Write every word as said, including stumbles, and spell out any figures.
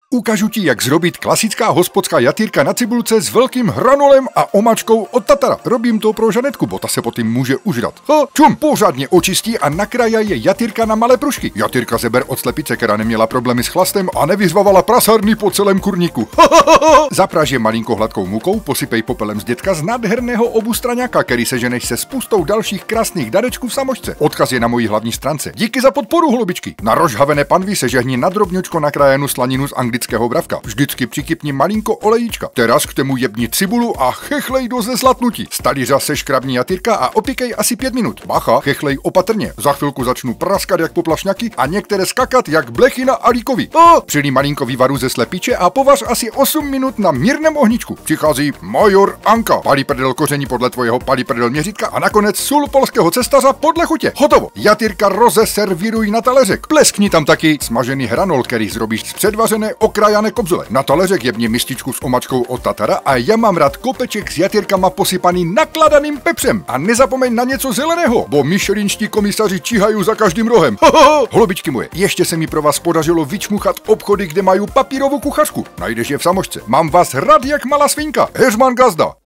Ukážu ti, jak zrobiť klasická hospodská jatýrka na cibulce s veľkým hranolem a omačkou od Tatara. Robím to pro Žanetku, bo ta se po tým může užrat. Ha, čum, pořádně očistí a nakrája je jatýrka na malé prušky. Jatýrka zeber od slepice, která neměla problémy s chlastem a nevyzvavala prasárny po celém kurníku. Zapráž je malinko hladkou mukou, posypej popelem z dětka z nádherného obustraňáka, který seženeš se spoustou dalších krásných darečků v samočce. Odkaz je na mojí hlavní stránce. Díky za podporu, holubičky. Na rozhavené panvi sežehni na drobňočko nakrájenou slaninu z anglického bravka. Vždycky přikypni malinko olejíčka. Teraz k tomu jebni cibulu a chechlej do zeslatnutí. Z talířa seškrabni jatýrka a opíkej asi pět minut. Bacha, chechlej opatrně. Za chvilku začnu praskat jak poplašňaky a některé skakat jak blechy na alíkovi. A přilí malinko vývaru ze slepiče a povař asi osm minut na mírném ohničku. Přichází major Anka. Paliprdel koření podle tvojeho paliprdel měřítka a nakonec sůl polského cestaře podle chutě. Hotovo. Jatýrka rozeservíruj na taléřek. Pleskni tam taky smažený hranol, který zrobíš z předvařené okrajané kobzule. Na taléřek jebni mističku s omačkou od Tatara a já mám rád kopeček s jatýrkama posypaný nakladaným pepřem. A nezapomeň na něco zeleného, bo michelinští komisaři číhají za každým rohem. Holubičky moje, ještě se mi pro vás podařilo vyčmuchat obchody, kde mají papírovou kuchařku. Najdeš je v samošce. Mám vás rád jak malá svinka. Heřman gazda.